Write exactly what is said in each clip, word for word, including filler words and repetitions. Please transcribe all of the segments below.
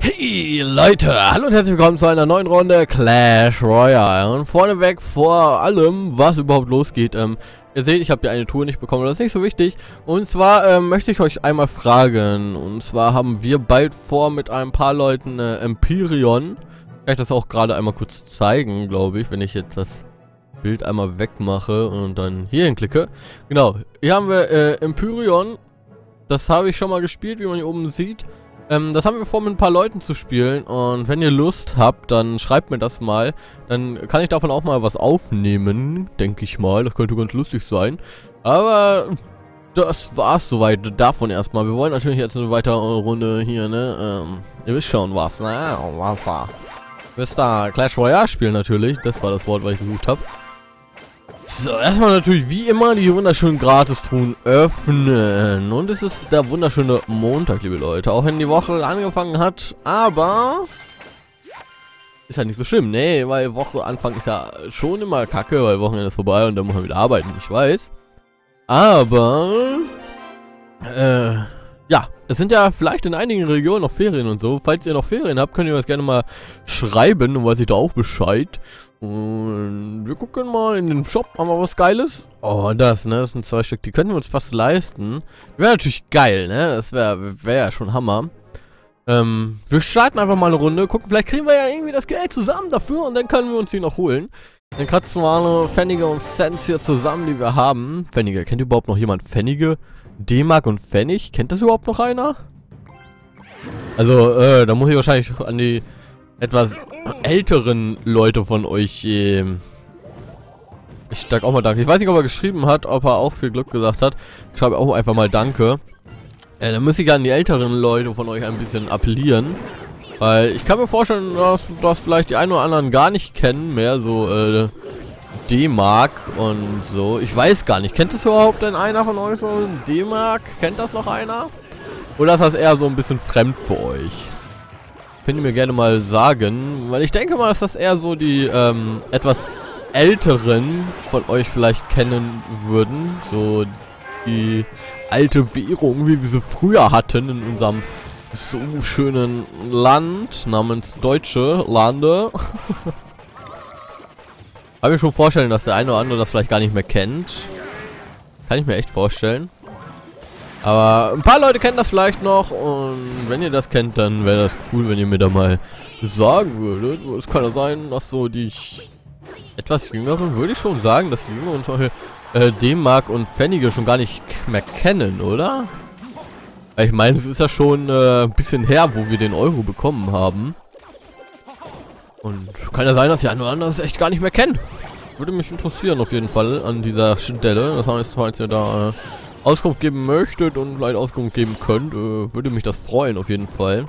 Hey Leute, hallo und herzlich willkommen zu einer neuen Runde Clash Royale. Und vorneweg vor allem, was überhaupt losgeht, ähm, ihr seht, ich habe hier eine Tour nicht bekommen, das ist nicht so wichtig. Und zwar ähm, möchte ich euch einmal fragen, und zwar haben wir bald vor mit ein paar Leuten äh, Empyreon. Kann ich das auch gerade einmal kurz zeigen, glaube ich, wenn ich jetzt das Bild einmal wegmache und dann hierhin klicke. Genau, hier haben wir äh, Empyreon. Das habe ich schon mal gespielt, wie man hier oben sieht. Ähm, das haben wir vor, mit ein paar Leuten zu spielen. Und wenn ihr Lust habt, dann schreibt mir das mal. Dann kann ich davon auch mal was aufnehmen, denke ich mal. Das könnte ganz lustig sein. Aber das war's soweit davon erstmal. Wir wollen natürlich jetzt eine weitere Runde hier, ne? Ähm, ihr wisst schon was, ne? Was war? Wisst ihr, Clash Royale spielen natürlich. Das war das Wort, was ich gesucht habe. So, erstmal natürlich wie immer die wunderschönen Gratis-Truhen öffnen. Und es ist der wunderschöne Montag, liebe Leute. Auch wenn die Woche angefangen hat, aber ist ja nicht so schlimm, ne? Weil Woche Anfang ist ja schon immer kacke, weil Wochenende ist vorbei und dann muss man wieder arbeiten, ich weiß. Aber, äh, ja, es sind ja vielleicht in einigen Regionen noch Ferien und so. Falls ihr noch Ferien habt, könnt ihr das gerne mal schreiben, dann weiß ich da auch Bescheid. Und wir gucken mal in den Shop, haben wir was Geiles? Oh, das, ne, das sind zwei Stück, die können wir uns fast leisten. Wäre natürlich geil, ne, das wäre wär ja schon Hammer. Ähm, wir starten einfach mal eine Runde, gucken, vielleicht kriegen wir ja irgendwie das Geld zusammen dafür und dann können wir uns die noch holen. Dann kratzen wir alle Pfennige und Cents hier zusammen, die wir haben. Pfennige, kennt überhaupt noch jemand Pfennige? D-Mark und Pfennig, kennt das überhaupt noch einer? Also, äh, da muss ich wahrscheinlich an die etwas älteren Leute von euch, äh, ich sag auch mal danke. Ich weiß nicht, ob er geschrieben hat, ob er auch viel Glück gesagt hat. Ich schreibe auch einfach mal danke. Äh, dann muss ich an die älteren Leute von euch ein bisschen appellieren. Weil ich kann mir vorstellen, dass das vielleicht die einen oder anderen gar nicht kennen mehr, so, äh, D-Mark und so. Ich weiß gar nicht, kennt das überhaupt denn einer von euch so? D-Mark, kennt das noch einer? Oder ist das eher so ein bisschen fremd für euch? Könnt ihr mir gerne mal sagen, weil ich denke mal, dass das eher so die ähm, etwas älteren von euch vielleicht kennen würden. So die alte Währung, wie wir sie früher hatten in unserem so schönen Land namens Deutsche Lande. Kann mir schon vorstellen, dass der eine oder andere das vielleicht gar nicht mehr kennt. Kann ich mir echt vorstellen. Aber ein paar Leute kennen das vielleicht noch und wenn ihr das kennt, dann wäre das cool, wenn ihr mir da mal sagen würdet. Es kann ja sein, dass so die etwas jüngeren, würde ich schon sagen, dass die jüngeren zum Beispiel äh, D-Mark und Pfennige schon gar nicht mehr kennen, oder? Ich meine, es ist ja schon äh, ein bisschen her, wo wir den Euro bekommen haben. Und kann ja sein, dass die einen oder anderen das echt gar nicht mehr kennen. Würde mich interessieren auf jeden Fall an dieser Stelle. Das heißt, falls ihr da äh, Auskunft geben möchtet und vielleicht Auskunft geben könnt, äh, würde mich das freuen auf jeden Fall.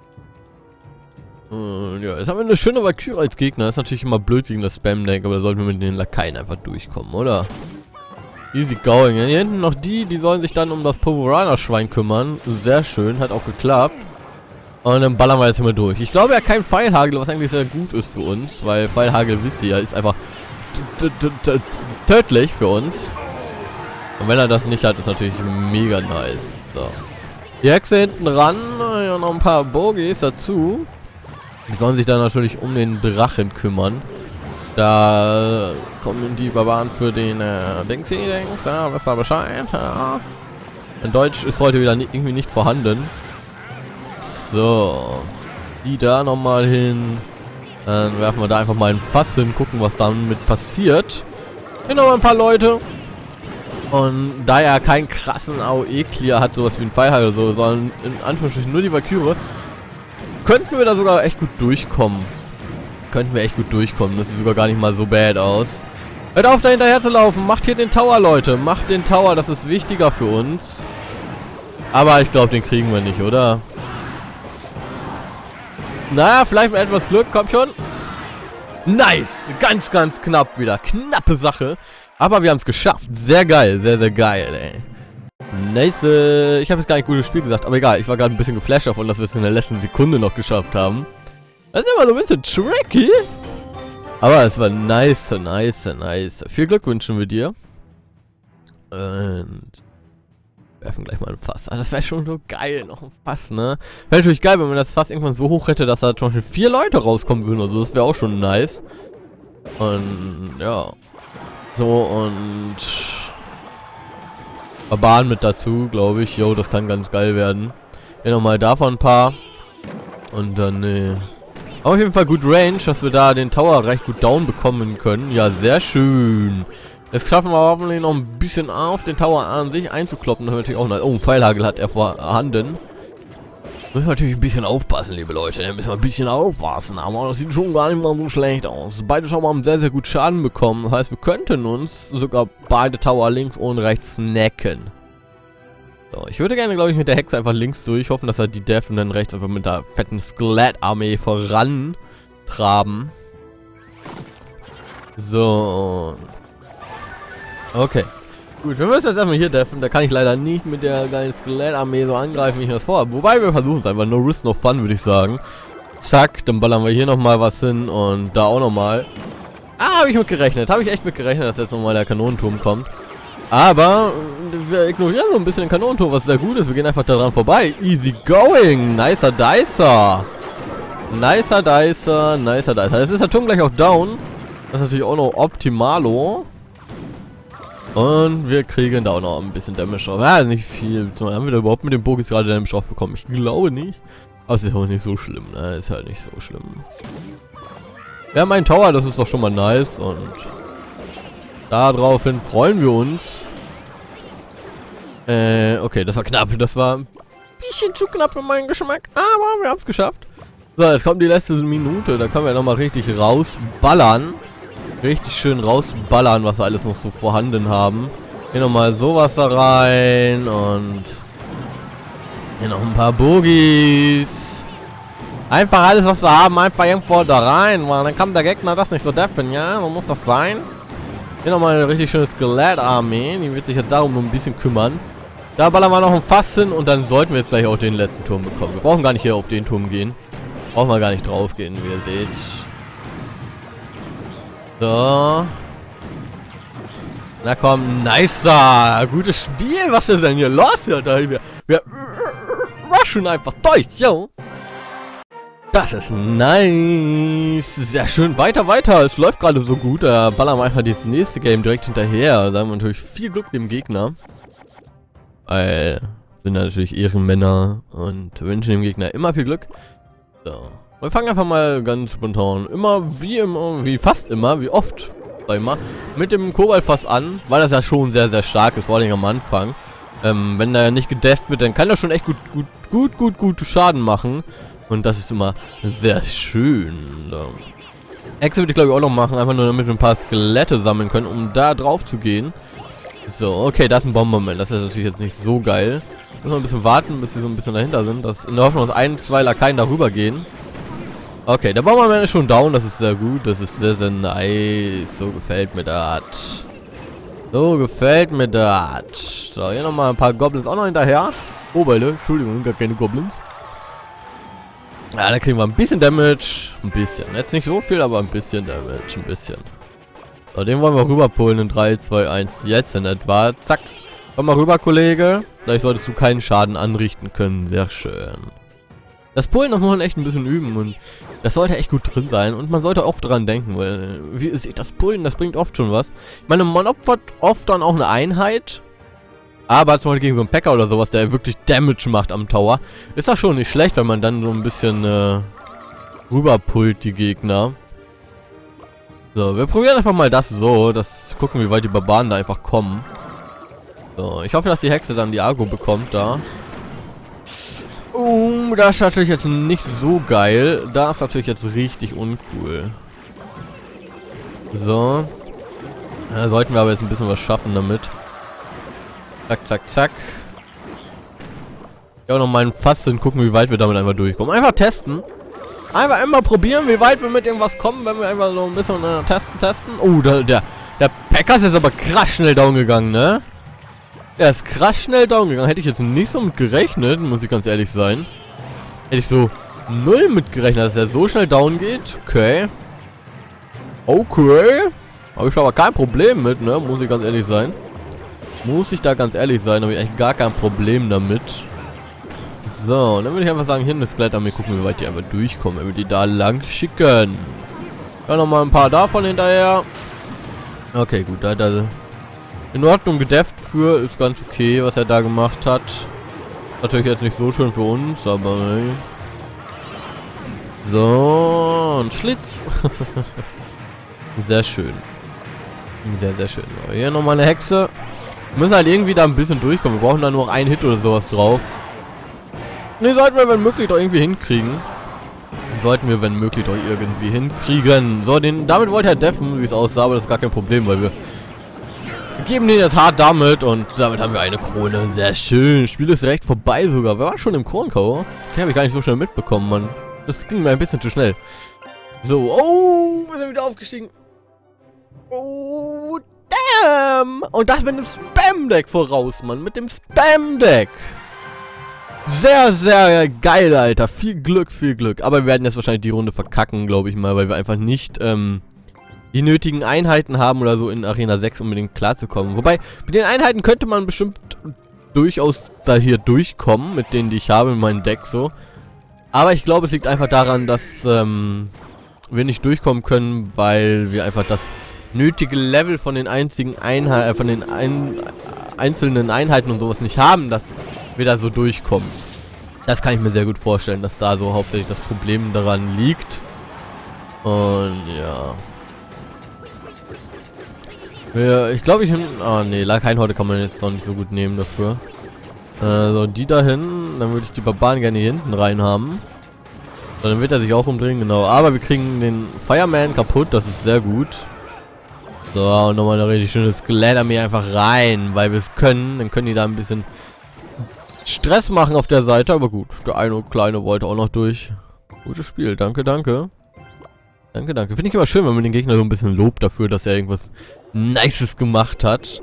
Und ja, jetzt haben wir eine schöne Valkyrie als Gegner. Das ist natürlich immer blöd gegen das Spam-Deck, aber da sollten wir mit den Lakaien einfach durchkommen, oder? Easy going. Hier hinten noch die, die sollen sich dann um das Povorana-Schwein kümmern. Sehr schön, hat auch geklappt. Und dann ballern wir jetzt immer durch. Ich glaube ja kein Pfeilhagel, was eigentlich sehr gut ist für uns, weil Pfeilhagel, wisst ihr ja, ist einfach tödlich für uns. Und wenn er das nicht hat, ist natürlich mega nice. So. Die Hexe hinten ran, ja, noch ein paar Bogies dazu. Die sollen sich dann natürlich um den Drachen kümmern. Da kommen die Barbaren für den äh, Dingsy, Dings, ja, wisst ihr Bescheid, ja. In Deutsch ist heute wieder nicht, irgendwie nicht vorhanden. So. Die da nochmal hin. Dann werfen wir da einfach mal ein Fass hin, gucken, was damit passiert. Hier noch ein paar Leute. Und da er keinen krassen A O E-Clear hat, sowas wie ein Pfeilhagel oder so, sondern in Anführungsstrichen nur die Valkyrie, könnten wir da sogar echt gut durchkommen. Könnten wir echt gut durchkommen. Das sieht sogar gar nicht mal so bad aus. Hört auf, da hinterher zu laufen. Macht hier den Tower, Leute. Macht den Tower, das ist wichtiger für uns. Aber ich glaube, den kriegen wir nicht, oder? Naja, vielleicht mit etwas Glück. Kommt schon. Nice. Ganz, ganz knapp wieder. Knappe Sache. Aber wir haben es geschafft. Sehr geil. Sehr, sehr geil, ey. Nice. Ich habe jetzt gar nicht gutes Spiel gesagt. Aber egal. Ich war gerade ein bisschen geflasht davon, dass wir es in der letzten Sekunde noch geschafft haben. Das ist immer so ein bisschen tricky. Aber es war nice, nice, nice. Viel Glück wünschen wir dir. Und werfen gleich mal ein Fass. Also das wäre schon so geil, noch ein Fass, ne? Wäre natürlich geil, wenn man das Fass irgendwann so hoch hätte, dass da zum Beispiel vier Leute rauskommen würden. Also das wäre auch schon nice. Und ja. So und Barbaren mit dazu, glaube ich. Jo, das kann ganz geil werden. Hier nochmal davon ein paar. Und dann, ne. Auf jeden Fall gut Range, dass wir da den Tower recht gut down bekommen können. Ja, sehr schön. Jetzt schaffen wir hoffentlich noch ein bisschen auf den Tower an sich einzukloppen. Das ist natürlich auch nice. Oh, ein Pfeilhagel hat er vorhanden. Müssen wir natürlich ein bisschen aufpassen, liebe Leute. Da müssen wir ein bisschen aufpassen. Aber das sieht schon gar nicht mal so schlecht aus. Beide Tower haben sehr, sehr gut Schaden bekommen. Das heißt, wir könnten uns sogar beide Tower links und rechts snacken. So, ich würde gerne, glaube ich, mit der Hexe einfach links durch. Hoffen, dass er die Death und dann rechts einfach mit der fetten Skelettarmee vorantraben. So. Okay. Gut, wir müssen jetzt erstmal hier deffen. Da kann ich leider nicht mit der geilen Skelettarmee so angreifen, wie ich das vorhabe. Wobei wir versuchen es einfach. No risk, no fun, würde ich sagen. Zack, dann ballern wir hier nochmal was hin und da auch nochmal. Ah, habe ich mit gerechnet. Habe ich echt mit gerechnet, dass jetzt nochmal der Kanonenturm kommt. Aber wir ignorieren so ein bisschen den Kanonenturm, was sehr gut ist. Wir gehen einfach daran vorbei. Easy going. Nicer Dicer. Nicer Dicer. Nicer Dicer. Jetzt ist der Turm gleich auch down. Das ist natürlich auch noch optimalo. Und wir kriegen da auch noch ein bisschen Damage drauf. Ja, nicht viel. Haben wir da überhaupt mit dem Bogis gerade Damage drauf bekommen? Ich glaube nicht. Aber es ist auch nicht so schlimm, ne? Ist halt nicht so schlimm. Wir haben einen Tower, das ist doch schon mal nice. Und daraufhin freuen wir uns. Äh, okay, das war knapp. Das war ein bisschen zu knapp für meinen Geschmack. Aber wir haben es geschafft. So, jetzt kommt die letzte Minute. Da können wir nochmal richtig rausballern. Richtig schön rausballern, was wir alles noch so vorhanden haben. Hier nochmal sowas da rein. Und hier noch ein paar Bogies. Einfach alles, was wir haben, einfach irgendwo da rein. Weil dann kann der Gegner das nicht so deffen, ja? So muss das sein. Hier nochmal eine richtig schöne Skelettarmee. Die wird sich jetzt darum nur ein bisschen kümmern. Da ballern wir noch ein Fass hin und dann sollten wir jetzt gleich auch den letzten Turm bekommen. Wir brauchen gar nicht hier auf den Turm gehen. Brauchen wir gar nicht drauf gehen, wie ihr seht. So. Na komm, nicer. Gutes Spiel. Was ist denn hier los? Ja, da wir, wir rushen einfach durch, yo. Das ist nice. Sehr schön. Weiter, weiter. Es läuft gerade so gut. Da ballern wir einfach das nächste Game direkt hinterher. Da sagen wir natürlich viel Glück dem Gegner. Weil sind natürlich Ehrenmänner und wünschen dem Gegner immer viel Glück. So. Wir fangen einfach mal ganz spontan. Immer wie immer, wie fast immer, wie oft, sag ich mal, mit dem Kobaltfass an, weil das ja schon sehr, sehr stark ist, vor allem am Anfang. Ähm, wenn er nicht gedefft wird, dann kann er schon echt gut, gut, gut, gut, gut Schaden machen. Und das ist immer sehr schön. So. Hexe würde ich glaube ich auch noch machen, einfach nur damit wir ein paar Skelette sammeln können, um da drauf zu gehen. So, okay, das ist ein Bomberman. Das ist natürlich jetzt nicht so geil. Müssen wir ein bisschen warten, bis sie so ein bisschen dahinter sind. Das in der Hoffnung, dass ein, zwei Lakaien darüber gehen. Okay, der Bomberman ist schon down, das ist sehr gut, das ist sehr, sehr nice. So gefällt mir das. So gefällt mir das. So, hier nochmal ein paar Goblins auch noch hinterher. Oh, Beile, Entschuldigung, gar keine Goblins. Ja, da kriegen wir ein bisschen Damage. Ein bisschen. Jetzt nicht so viel, aber ein bisschen Damage, ein bisschen. So, den wollen wir rüberpullen in drei, zwei, eins. Jetzt in etwa. Zack. Komm mal rüber, Kollege. Gleich solltest du keinen Schaden anrichten können. Sehr schön. Das Pullen muss man echt ein bisschen üben und das sollte echt gut drin sein und man sollte oft dran denken, weil wie ist das Pullen, das bringt oft schon was. Ich meine, man opfert oft dann auch eine Einheit, aber zum Beispiel gegen so einen Packer oder sowas, der wirklich Damage macht am Tower, ist das schon nicht schlecht, wenn man dann so ein bisschen äh, rüberpullt die Gegner. So, wir probieren einfach mal das so, das gucken, wie weit die Barbaren da einfach kommen. So, ich hoffe, dass die Hexe dann die Argo bekommt da. Oh, das ist natürlich jetzt nicht so geil. Da ist natürlich jetzt richtig uncool. So. Da sollten wir aber jetzt ein bisschen was schaffen damit. Zack, zack, zack. Ja, noch mal ein Fass und gucken, wie weit wir damit einfach durchkommen. Einfach testen. Einfach immer probieren, wie weit wir mit irgendwas kommen, wenn wir einfach so ein bisschen äh, testen, testen. Oh, der, der, der Packer ist jetzt aber krass schnell down gegangen, ne? Der ist krass schnell down gegangen. Hätte ich jetzt nicht so mit gerechnet, muss ich ganz ehrlich sein. Hätte ich so null mit gerechnet, dass er so schnell down geht. Okay. Okay. Habe ich aber kein Problem mit, ne? Muss ich ganz ehrlich sein. Muss ich da ganz ehrlich sein, habe ich eigentlich gar kein Problem damit. So, dann würde ich einfach sagen, hier eine Skelettarmee, gucken, wie weit die einfach durchkommen, wenn wir die da lang schicken. Dann nochmal ein paar davon hinterher. Okay, gut, da hat er in Ordnung gedefft für, ist ganz okay, was er da gemacht hat. Natürlich jetzt nicht so schön für uns, aber... So, ein Schlitz. Sehr schön. Sehr, sehr schön. So, hier nochmal eine Hexe. Wir müssen halt irgendwie da ein bisschen durchkommen. Wir brauchen da nur einen Hit oder sowas drauf. Ne, sollten wir, wenn möglich, doch irgendwie hinkriegen. Sollten wir, wenn möglich, doch irgendwie hinkriegen. So, den, damit wollte er deffen, wie es aussah, aber das ist gar kein Problem, weil wir, wir geben den jetzt hart damit und damit haben wir eine Krone. Sehr schön. Das Spiel ist direkt vorbei sogar. Wir waren schon im Kronkau. Okay, habe ich gar nicht so schnell mitbekommen, Mann. Das ging mir ein bisschen zu schnell. So, oh, wir sind wieder aufgestiegen. Oh, damn. Und das mit dem Spam-Deck voraus, Mann. Mit dem Spam-Deck. Sehr, sehr geil, Alter. Viel Glück, viel Glück. Aber wir werden jetzt wahrscheinlich die Runde verkacken, glaube ich mal, weil wir einfach nicht ähm, die nötigen Einheiten haben oder so in Arena sechs unbedingt klarzukommen. Wobei, mit den Einheiten könnte man bestimmt durchaus da hier durchkommen, mit denen, die ich habe in meinem Deck so. Aber ich glaube, es liegt einfach daran, dass ähm, wir nicht durchkommen können, weil wir einfach das nötige Level von den einzigen Einheiten, äh, von den ein einzelnen Einheiten und sowas nicht haben, dass wir da so durchkommen. Das kann ich mir sehr gut vorstellen, dass da so hauptsächlich das Problem daran liegt. Und ja. ja ich glaube, ich... Ah, nee, Lakeinhorde kann man jetzt noch nicht so gut nehmen dafür. Äh, so, die dahin. Dann würde ich die Barbaren gerne hier hinten rein haben. So, dann wird er sich auch umdrehen, genau. Aber wir kriegen den Fireman kaputt, das ist sehr gut. So, und nochmal eine richtig schöne Skelettarmee einfach rein, weil wir es können. Dann können die da ein bisschen Stress machen auf der Seite, aber gut. Der eine kleine wollte auch noch durch. Gutes Spiel, danke, danke. Danke, danke. Finde ich immer schön, wenn man den Gegner so ein bisschen lobt dafür, dass er irgendwas Nices gemacht hat.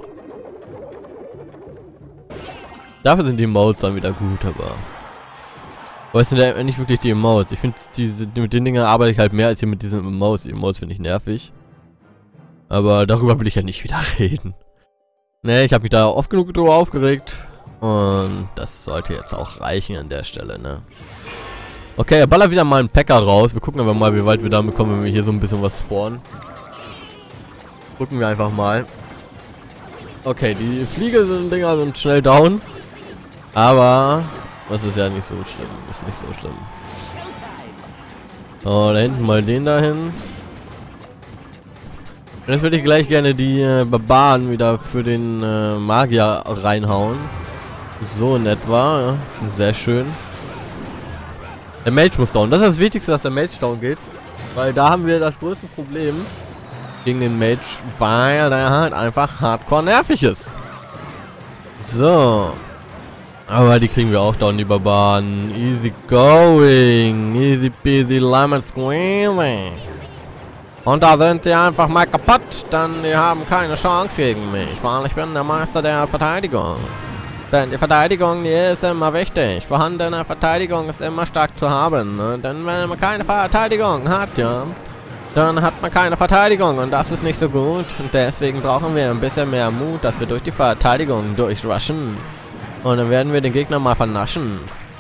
Dafür sind die Emotes dann wieder gut, aber... Aber es sind ja nicht wirklich die Emotes. Ich finde, diese mit den Dingen arbeite ich halt mehr als hier mit diesen Emotes. Die Emotes finde ich nervig. Aber darüber will ich ja nicht wieder reden. Ne, ich habe mich da oft genug drüber aufgeregt. Und das sollte jetzt auch reichen an der Stelle, ne? Okay, er ballert wieder mal einen Packer raus. Wir gucken aber mal, wie weit wir damit kommen, wenn wir hier so ein bisschen was spawnen. Gucken wir einfach mal. Okay, die Fliege-Dinger sind schnell down. Aber das ist ja nicht so schlimm. Ist nicht so schlimm. Oh, da hinten mal den dahin. Und jetzt würde ich gleich gerne die äh, Barbaren wieder für den äh, Magier reinhauen. So in etwa. Ja. Sehr schön. Der Mage muss down. Das ist das Wichtigste, dass der Mage down geht. Weil da haben wir das größte Problem gegen den Mage, weil der halt einfach hardcore nervig ist. So. Aber die kriegen wir auch down, die Barbaren. Easy going. Easy peasy lemon squeezy. Und da sind sie einfach mal kaputt, denn die haben keine Chance gegen mich, weil ich bin der Meister der Verteidigung. Denn die Verteidigung, die ist immer wichtig. Vorhandene Verteidigung ist immer stark zu haben. Ne? Denn wenn man keine Verteidigung hat, ja, dann hat man keine Verteidigung und das ist nicht so gut. Und deswegen brauchen wir ein bisschen mehr Mut, dass wir durch die Verteidigung durchrushen. Und dann werden wir den Gegner mal vernaschen.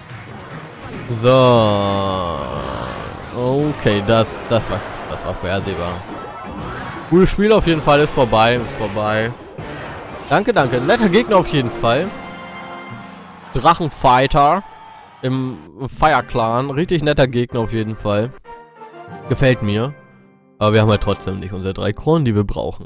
So. Okay, das, das war... Das war vorhersehbar. Gutes Spiel auf jeden Fall, ist vorbei, ist vorbei. Danke, danke. Netter Gegner auf jeden Fall. Drachenfighter im Fire Clan. Richtig netter Gegner auf jeden Fall. Gefällt mir. Aber wir haben halt trotzdem nicht unsere drei Kronen, die wir brauchen.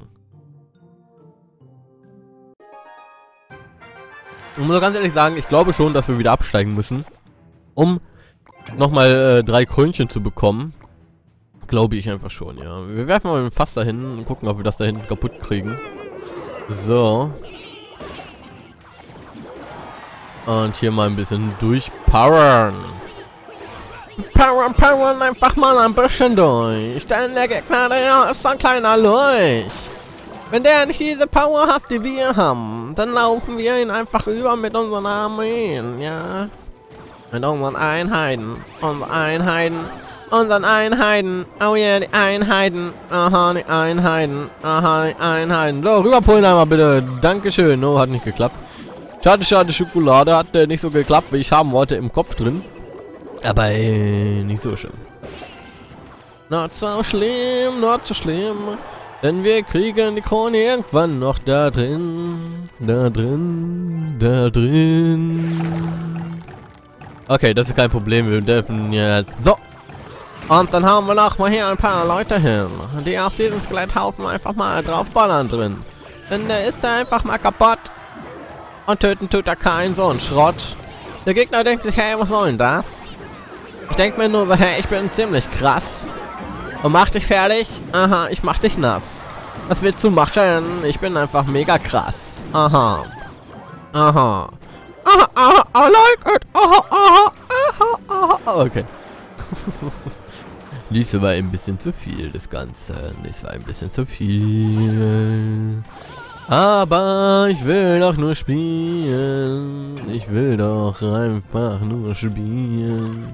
Ich muss ganz ehrlich sagen, ich glaube schon, dass wir wieder absteigen müssen, um nochmal äh, drei Krönchen zu bekommen. Glaube ich einfach schon, ja. Wir werfen mal ein Fass dahin und gucken, ob wir das da hinten kaputt kriegen. So. Und hier mal ein bisschen durchpowern. Powern, powern einfach mal ein bisschen durch. Denn der Gegner, der ist ein kleiner Lurch. Wenn der nicht diese Power hat, die wir haben, dann laufen wir ihn einfach über mit unseren Armeen, ja. Mit unseren Einheiten. Unsere Einheiten unseren Einheiten. Oh yeah, die Einheiten. Aha, die Einheiten. Aha, die Einheiten. So, rüberpullen einmal bitte. Dankeschön. Oh, hat nicht geklappt. Schade, schade, Schokolade hat äh, nicht so geklappt, wie ich haben wollte, im Kopf drin. Aber äh, nicht so schlimm. Not so schlimm, not so schlimm. Denn wir kriegen die Krone irgendwann noch da drin. Da drin. Da drin. Okay, das ist kein Problem. Wir dürfen jetzt... So. Und dann haben wir noch mal hier ein paar Leute hin, die auf diesen Skeletthaufen einfach mal draufballern drin. Denn der ist da einfach mal kaputt. Und töten tut er keinen, so ein Schrott. Der Gegner denkt sich, hey, was soll denn das? Ich denke mir nur so, hey, ich bin ziemlich krass. Und mach dich fertig. Aha, ich mach dich nass. Was willst du machen? Ich bin einfach mega krass. Aha. Aha. Aha, aha, I like it. Aha, aha, aha, aha. Okay. Dies war ein bisschen zu viel, das Ganze. Dies war ein bisschen zu viel. Aber ich will doch nur spielen. Ich will doch einfach nur spielen.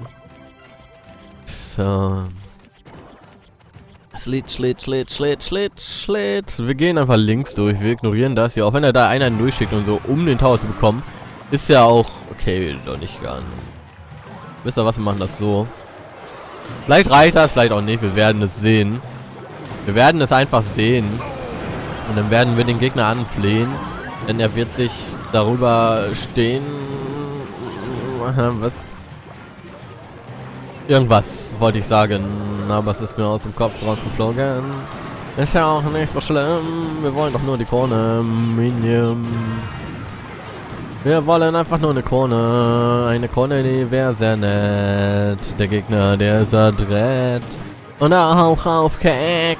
So. Schlitt, Schlitt, Schlitt, Schlitt, Schlitt, Schlitt. Wir gehen einfach links durch. Wir ignorieren das hier. Auch wenn er da einen durchschickt und so, um den Tower zu bekommen. Ist ja auch... Okay, doch nicht ganz. Wisst ihr was, wir machen das so. Vielleicht reicht das, vielleicht auch nicht. Wir werden es sehen. Wir werden es einfach sehen. Und dann werden wir den Gegner anflehen. Denn er wird sich darüber stehen... Was? Irgendwas wollte ich sagen. Aber es ist mir aus dem Kopf rausgeflogen. Ist ja auch nicht so schlimm. Wir wollen doch nur die Krone. Minion. Wir wollen einfach nur eine Krone. Eine Krone, die wäre sehr nett. Der Gegner, der ist adrett. Und auch auf Keck.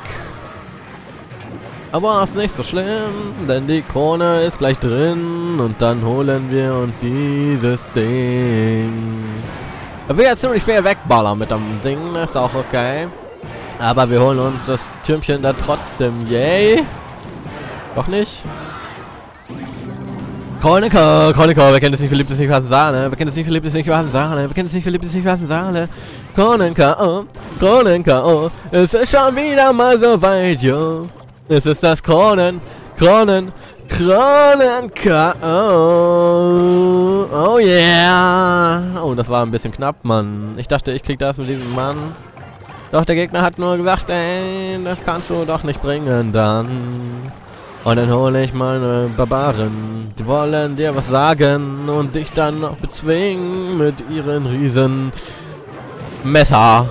Aber ist nicht so schlimm, denn die Krone ist gleich drin. Und dann holen wir uns dieses Ding. Da will ja ziemlich viel wegballern mit dem Ding. Ist auch okay. Aber wir holen uns das Türmchen da trotzdem. Yay. Doch nicht? Kronecker, Kronecker, wer kennt es nicht, verliebt es nicht, was Sahne? Wer kennt es nicht, verliebt es nicht, was Sahne? Wer kennt es nicht, verliebt es nicht, was Sahne? Kronecker, oh, Kronecker, oh, es ist schon wieder mal so weit, jo. Es ist das Kronen, Kronen, Kronecker, oh, oh yeah. Oh, das war ein bisschen knapp, Mann. Ich dachte, ich krieg das mit diesem Mann. Doch, der Gegner hat nur gesagt, ey, das kannst du doch nicht bringen, dann. Und dann hole ich meine Barbaren. Die wollen dir was sagen und dich dann noch bezwingen mit ihren riesen Messer.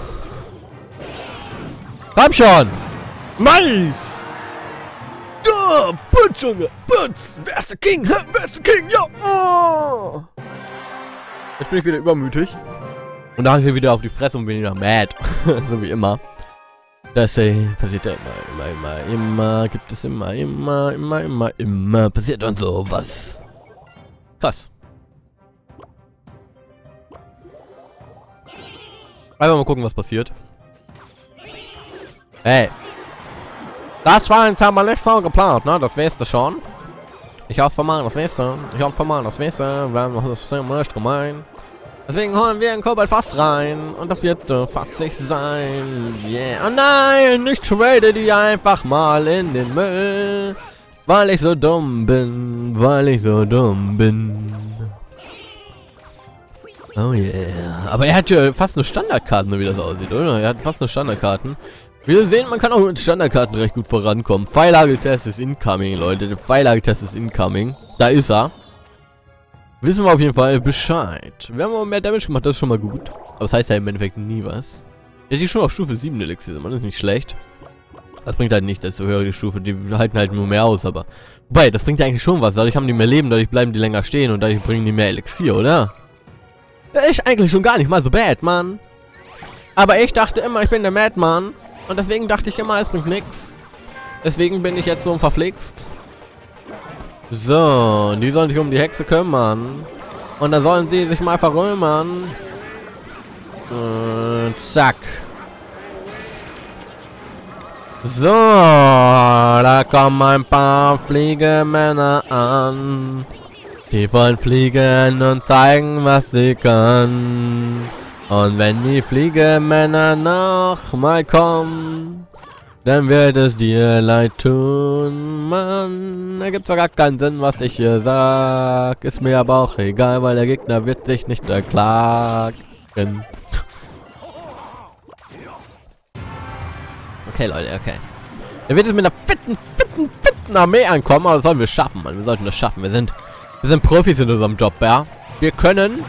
Komm schon! Nice! Da! Putz, Junge! Putz! Wer ist der King? Hä? Wer ist der King? Ja! Oh! Jetzt bin ich wieder übermütig. Und da habe ich wieder auf die Fresse und bin wieder mad. So wie immer. Das äh, passiert ja immer, immer, immer, immer, gibt es immer, immer, immer, immer, immer, passiert und sowas. Krass. Einfach mal gucken, was passiert. Hey. Das war jetzt aber nicht so geplant, ne? Das weißt du schon. Ich hoffe mal, das weißt du. Ich hoffe mal, das weißt du. Wir haben das nicht gemein. Deswegen holen wir ein Kobalt fast rein. Und das wird äh, fassig sein. Yeah. Oh nein, ich trade die einfach mal in den Müll. Weil ich so dumm bin. Weil ich so dumm bin. Oh yeah. Aber er hat ja fast eine Standardkarten, wie das aussieht, oder? Er hat fast eine Standardkarten. Wir sehen, man kann auch mit Standardkarten recht gut vorankommen. Pfeilhageltest ist incoming, Leute. Der Pfeilhageltest ist incoming. Da ist er. Wissen wir auf jeden Fall Bescheid. Wir haben aber mehr Damage gemacht, das ist schon mal gut. Aber das heißt ja im Endeffekt nie was. Jetzt ist schon auf Stufe sieben Elixier, man ist nicht schlecht. Das bringt halt nicht, desto höhere die Stufe, die halten halt nur mehr aus, aber... Wobei, das bringt ja eigentlich schon was, dadurch haben die mehr Leben, dadurch bleiben die länger stehen und dadurch bringen die mehr Elixier, oder? Das ist eigentlich schon gar nicht mal so bad, Mann. Aber ich dachte immer, ich bin der Madman. Und deswegen dachte ich immer, es bringt nichts. Deswegen bin ich jetzt so verflixt. So, die sollen sich um die Hexe kümmern. Und dann sollen sie sich mal verrömern. Und zack. So, da kommen ein paar Fliegemänner an. Die wollen fliegen und zeigen, was sie können. Und wenn die Fliegemänner noch mal kommen, dann wird es dir leid tun, Mann. Da gibt's doch gar keinen Sinn, was ich hier sag. Ist mir aber auch egal, weil der Gegner wird sich nicht erklagen. Okay, Leute, okay. Er wird jetzt mit einer fitten, fitten, fitten Armee ankommen, aber das sollen wir schaffen, Mann. Wir sollten das schaffen. Wir sind, wir sind Profis in unserem Job, ja. Wir können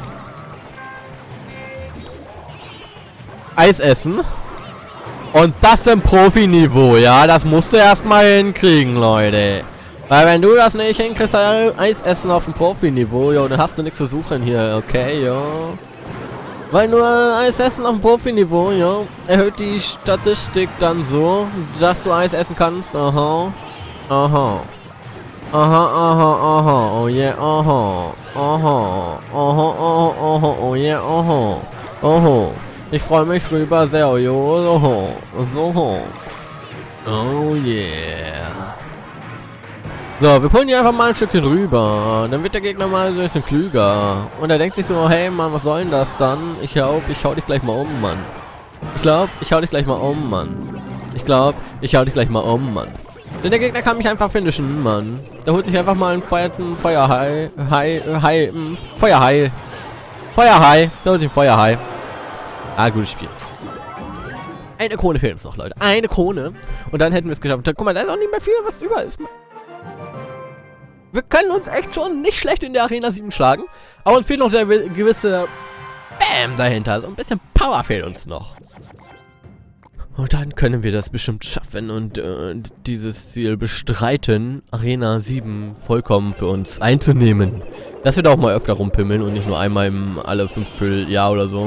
Eis essen. Und das im Profiniveau, ja. Das musst du erstmal hinkriegen, Leute. Weil wenn du das nicht hinkriegst, Eis essen auf dem Profiniveau, jo, dann hast du nichts zu suchen hier, okay, jo. Weil nur Eis essen auf dem Profiniveau, ja, erhöht die Statistik dann so, dass du Eis essen kannst. Aha. Aha. Aha, aha, aha. Oh yeah, aha. Aha. Aha, aha, aha. Oh yeah, aha. Aha. Ich freue mich rüber sehr, jo. So. So. Oh yeah. So, wir pullen hier einfach mal ein Stückchen rüber. Dann wird der Gegner mal ein bisschen klüger. Und er denkt sich so, hey Mann, was soll denn das dann? Ich glaub, ich hau dich gleich mal um, Mann. Ich glaub, ich hau dich gleich mal um, Mann. Ich glaub, ich hau dich gleich mal um, Mann. Denn der Gegner kann mich einfach finishen, Mann. Der holt sich einfach mal einen feierten Feuerhai. Hai, Hai, mh, Feuerhai. Feuerhai. Der holt sich einen Feuerhai. Ah, gutes Spiel. Eine Krone fehlt uns noch, Leute. Eine Krone. Und dann hätten wir es geschafft. Guck mal, da ist auch nicht mehr viel, was über ist. Wir können uns echt schon nicht schlecht in der Arena sieben schlagen. Aber uns fehlt noch der gewisse Bam dahinter. So ein bisschen Power fehlt uns noch. Und dann können wir das bestimmt schaffen und äh, dieses Ziel bestreiten, Arena sieben vollkommen für uns einzunehmen. Das wird auch mal öfter rumpimmeln und nicht nur einmal im alle fünftel Jahr oder so.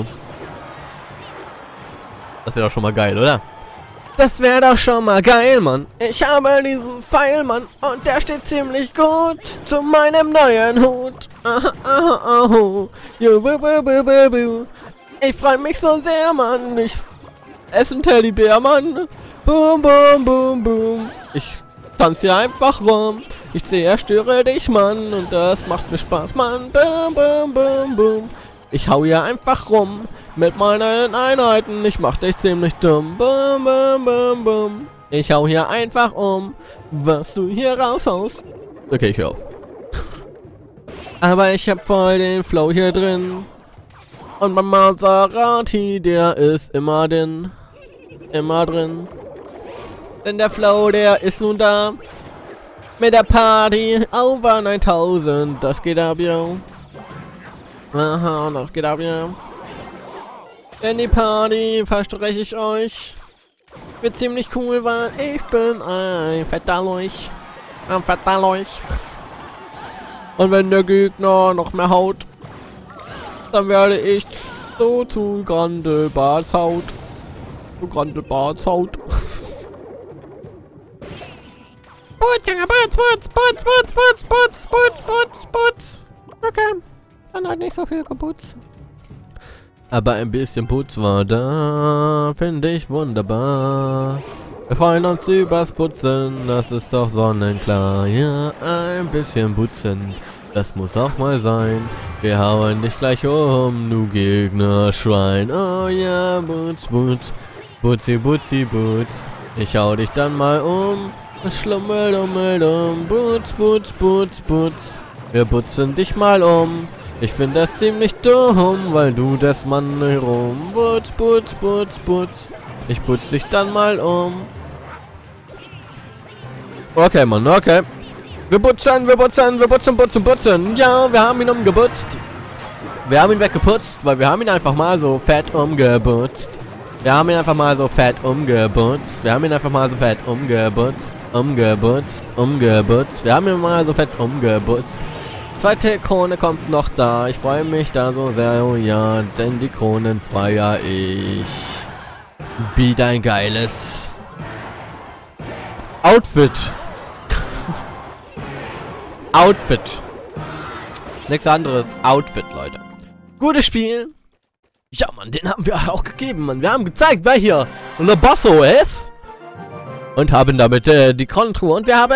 Das wäre doch schon mal geil, oder? Das wäre doch schon mal geil, Mann. Ich habe diesen Pfeil, Mann, und der steht ziemlich gut zu meinem neuen Hut. Aha, aha, aha. Jo, bu, bu, bu, bu, bu. Ich freue mich so sehr, Mann. Ich esse einen Teddybär, Mann. Boom, boom, boom, boom. Ich tanze hier einfach rum. Ich zerstöre dich, Mann, und das macht mir Spaß, Mann. Boom, boom, boom, boom. Ich hau hier einfach rum mit meinen Einheiten. Ich mach dich ziemlich dumm. Bum, bum, bum, bum. Ich hau hier einfach um, was du hier raushaust. Okay, ich hör auf. Aber ich hab voll den Flow hier drin. Und mein Maserati, der ist immer drin. Immer drin. Denn der Flow, der ist nun da. Mit der Party over neuntausend. Das geht ab, yo. Aha, das geht ab, ja. Denn die Party, verspreche ich euch, wird ziemlich cool, weil ich bin ein fetter Leuch. Ein fetter Leuch. Und wenn der Gegner noch mehr haut, dann werde ich so zu Grandelbartshaut. Zu Grandelbartshaut. Putz, Junge, putz, putz, putz, putz, putz, putz, putz, putz, putz. Okay. Dann halt nicht so viel geputzt. Aber ein bisschen Putz war da, finde ich wunderbar. Wir freuen uns übers Putzen, das ist doch sonnenklar. Ja, ein bisschen putzen, das muss auch mal sein. Wir hauen dich gleich um, du Gegnerschwein. Oh ja, Butz, Butz, Butzi, Butzi, Butz. Ich hau dich dann mal um, schlummel, dummel, dumm. Butz, Butz, Butz, Butz. Wir putzen dich mal um. Ich finde das ziemlich dumm, weil du das Mann herum. Putz, putz, putz, putz. Ich putz dich dann mal um. Okay, Mann, okay. Wir putzen, wir putzen, wir putzen, putzen, putzen. Ja, wir haben ihn umgeputzt. Wir haben ihn weggeputzt, weil wir haben ihn einfach mal so fett umgeputzt. Wir haben ihn einfach mal so fett umgeputzt. Wir haben ihn einfach mal so fett umgeputzt. Umgeputzt, umgeputzt. Wir haben ihn mal so fett umgeputzt. Zweite Krone kommt noch da. Ich freue mich da so sehr, oh ja, denn die Kronen feier ich. Wie dein geiles Outfit. Outfit. Nichts anderes. Outfit, Leute. Gutes Spiel. Ja, Mann, den haben wir auch gegeben, Mann. Wir haben gezeigt, wer hier unser Bosso ist. Und haben damit äh, die Kronentruhe. Und wir haben...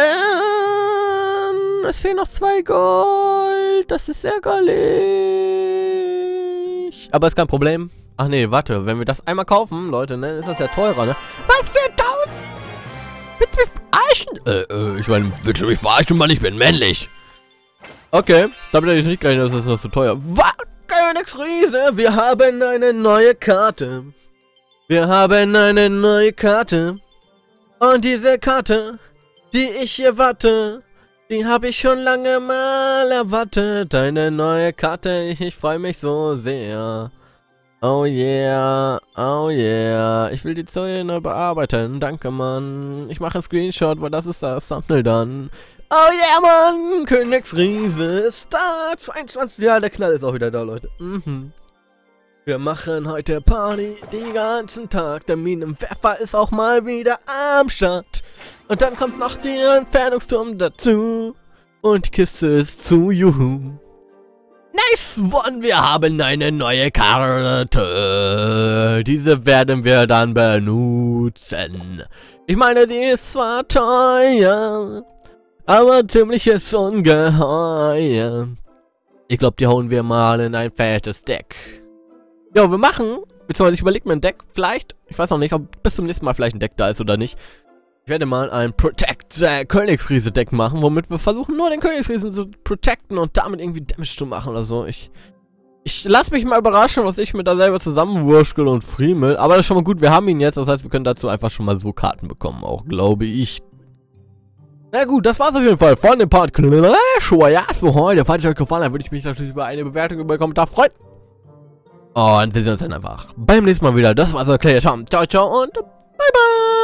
Es fehlen noch zwei Gold. Das ist ärgerlich. Aber ist kein Problem. Ach nee, warte. Wenn wir das einmal kaufen, Leute, ne, ist das ja teurer, ne? Was für tausend? Willst du mich verarschen? Äh, äh, ich meine, willst du mich verarschen, Mann? Ich bin männlich. Okay, damit hätte ich nicht gerechnet, dass das noch so teuer. Was? Königsriese, wir haben eine neue Karte. Wir haben eine neue Karte. Und diese Karte, die ich hier warte, die habe ich schon lange mal erwartet. Eine neue Karte, ich freue mich so sehr. Oh yeah, oh yeah. Ich will die Zäune bearbeiten. Danke, Mann. Ich mache einen Screenshot, weil das ist das Thumbnail dann. Oh yeah, Mann! Königsriese Star zweiundzwanzig. Ja, der Knall ist auch wieder da, Leute. Mhm. Wir machen heute Party den ganzen Tag. Der Minenwerfer ist auch mal wieder am Start. Und dann kommt noch der Entfernungsturm dazu. Und die Kiste ist zu, juhu. Nice one! Wir haben eine neue Karte. Diese werden wir dann benutzen. Ich meine, die ist zwar teuer, aber ziemliches Ungeheuer. Ich glaube, die hauen wir mal in ein fettes Deck. Jo, wir machen, beziehungsweise ich überlege mir ein Deck, vielleicht, ich weiß noch nicht, ob bis zum nächsten Mal vielleicht ein Deck da ist oder nicht. Ich werde mal ein Protect äh, Königsriese Deck machen, womit wir versuchen, nur den Königsriesen zu protecten und damit irgendwie Damage zu machen oder so. Ich, ich lasse mich mal überraschen, was ich mir da selber zusammenwurschtel und friemel. Aber das ist schon mal gut, wir haben ihn jetzt, das heißt, wir können dazu einfach schon mal so Karten bekommen, auch glaube ich. Na gut, das war's auf jeden Fall von dem Part Clash Royale für heute. Falls es euch gefallen hat, würde ich mich natürlich über eine Bewertung, über einen Kommentar freuen. Und wir sehen uns dann einfach beim nächsten Mal wieder. Das war's, Clash. Ciao, ciao und bye bye.